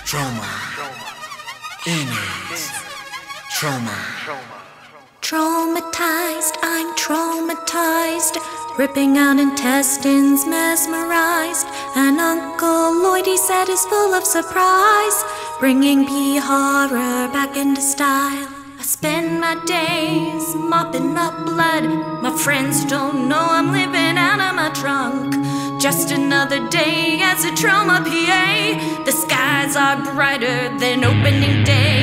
Trauma. INNARDS. Trauma. Traumatized, I'm traumatized. Ripping out intestines, mesmerized. And Uncle Lloyd, he said, is full of surprise. Bringing horror back into style. I spend my days mopping up blood. My friends don't know I'm living out of my trunk. Just another day as a trauma PA. The skies are brighter than opening day.